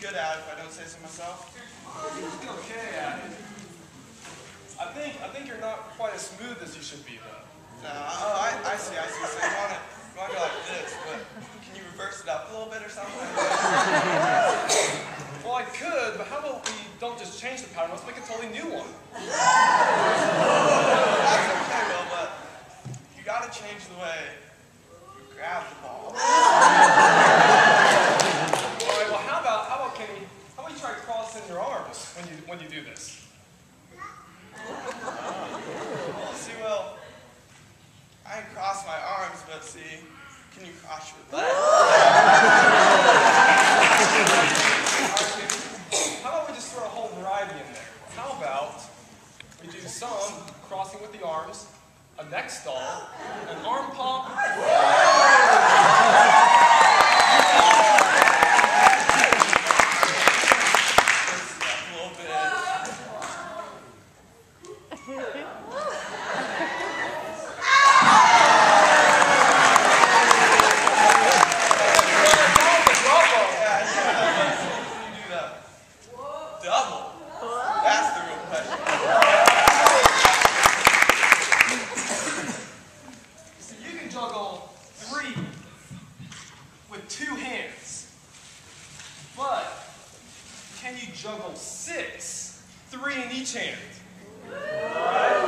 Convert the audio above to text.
good at it if I don't say so myself. Okay at it. I think you're not quite as smooth as you should be, though. No, I see. So you want to go like this, but can you reverse it up a little bit or something? Well, I could, but how about we don't just change the pattern, let's make a totally new one. That's okay, Will, but you got to change the way you grab the ball. All right, well, how about you try crossing your arms when you do this? Well, see, Will, I can cross my arms, but see, can you cross your legs? How about we just throw a whole variety in there? How about we do some crossing with the arms, a neck stall, an arm pop. Juggle 6, 3 in each hand. All right?